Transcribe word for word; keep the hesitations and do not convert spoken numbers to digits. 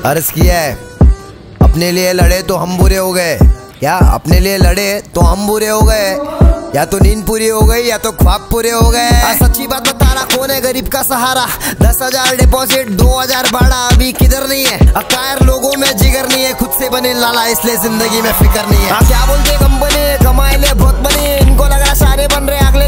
अर्ज किया है, अपने लिए लड़े तो हम बुरे हो गए। क्या अपने लिए लड़े तो हम बुरे हो गए? या तो नींद पूरी हो गई या तो ख्वाब पूरे हो गए। सच्ची बात बता रहा, कौन है गरीब का सहारा? दस हजार डिपॉजिट, दो हजार भाड़ा, अभी किधर नहीं है। अकायर लोगों में जिगर नहीं है, खुद से बने लाला इसलिए जिंदगी में फिक्र नहीं है। क्या बोलते कंपनी कमाए ले बहुत बनी, इनको लगा सारे बन रहे अगले